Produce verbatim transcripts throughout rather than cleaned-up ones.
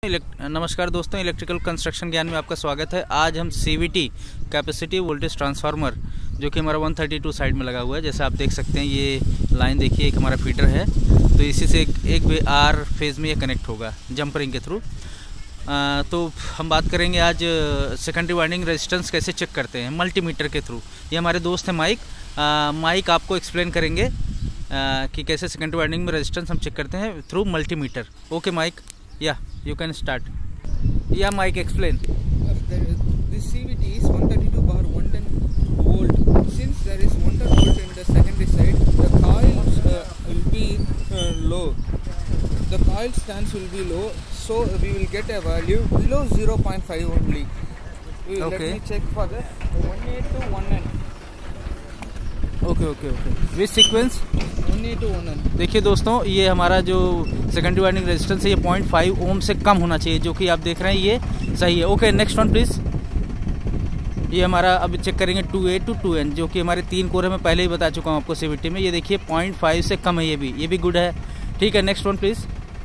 नमस्कार दोस्तों, electrical construction ज्ञान में आपका स्वागत है। आज हम सीवीटी कैपेसिटिव वोल्टेज ट्रांसफार्मर जो कि हमारा एक सौ बत्तीस साइड में लगा हुआ है, जैसे आप देख सकते हैं ये लाइन देखिए, एक हमारा फीडर है तो इसी से एक, एक आर फेज़ में ये कनेक्ट होगा जंपरिंग के थ्रू। तो हम बात करेंगे आज सेकेंडरी वाइंडिंग रेजिस्टेंस कैसे चेक करते हैं मल्टीमीटर के थ्रू। ये हमारे दोस्त हैं माइक आ, माइक आपको एक्सप्लेन करेंगे आ, कि कैसे सेकेंडरी वाइंडिंग में रेजिस्टेंस हम चेक करते हैं through multimeter. Okay Mike, yeah, you can start. Yeah, Mike, explain. Uh, there, this C V T is one thirty-two bar one ten volt. Since there is one ten volt in the secondary side, the coils uh, will be uh, low. The coil stance will be low, so we will get a value below zero point five only. We will, Okay. Let me check for the one A to one N. Okay okay okay which sequence one A to one N. देखिए दोस्तों, ये हमारा जो secondary winding resistance है ये point five ohm से कम होना चाहिए, जो कि आप देख रहे हैं ये सही है। Okay, next one please. ये हमारा अब चेक करेंगे two A to two N, जो कि हमारे तीन कोर है, मैं पहले ही बता चुका हूँ आपको सीवीटी में। ये देखिए पॉइंट फाइव से कम है, ये भी ये भी गुड है। ठीक है, नेक्स्ट वन प्लीज़।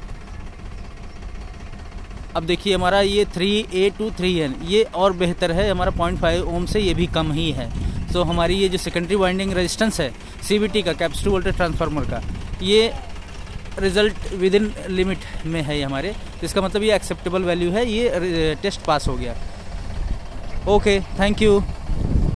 अब देखिए हमारा ये three A to three N, ये और बेहतर है, हमारा पॉइंट फाइव ओम से ये भी कम ही है। तो हमारी ये जो सेकेंडरी वाइंडिंग रेजिस्टेंस है सीवीटी का, कैपेसिटिव वोल्टेज ट्रांसफार्मर का, ये रिजल्ट विद इन लिमिट में है ये हमारे। इसका मतलब ये एक्सेप्टेबल वैल्यू है, ये टेस्ट पास हो गया। Okay, thank you.